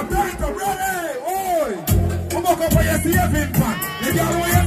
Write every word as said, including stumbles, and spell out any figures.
up, turn it up, ready? Oi! Come on, come on, you see a pin pan. You can't